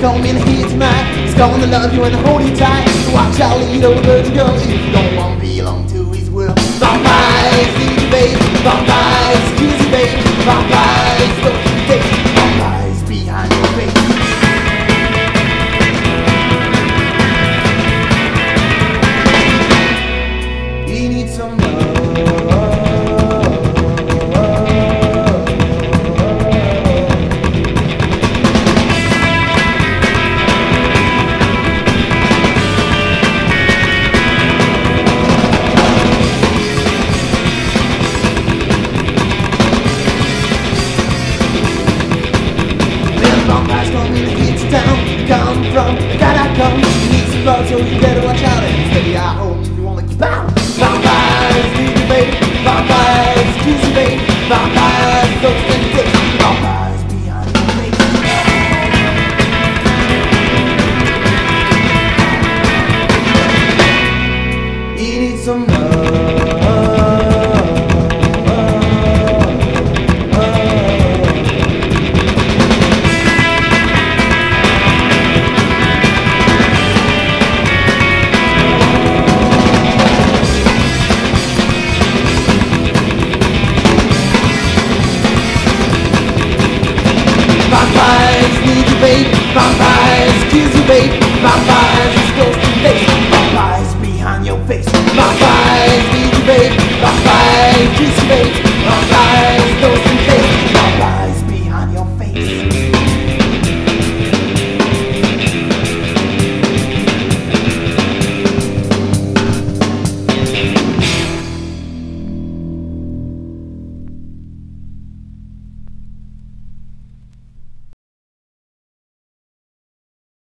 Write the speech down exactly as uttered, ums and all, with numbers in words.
come in here tonight. He's gonna love you and hold you tight. So watch out, little dirty girl, if you don't want to belong to his world. Vampires, need you, babe. Vampires, kiss you, babe. Vampires, don't you take. Vampires behind your face. He needs some love. Vampires come in and hit you down. Come from the guy that comes. He needs some love, so you better watch out and stay at home if you wanna keep out. Vampires, need you, babe. Vampires, kiss you, babe. Vampires, don't stand the dick. Vampires behind your face. He needs some love. Vampires need you, babe. Vampires kiss you, babe. Vampires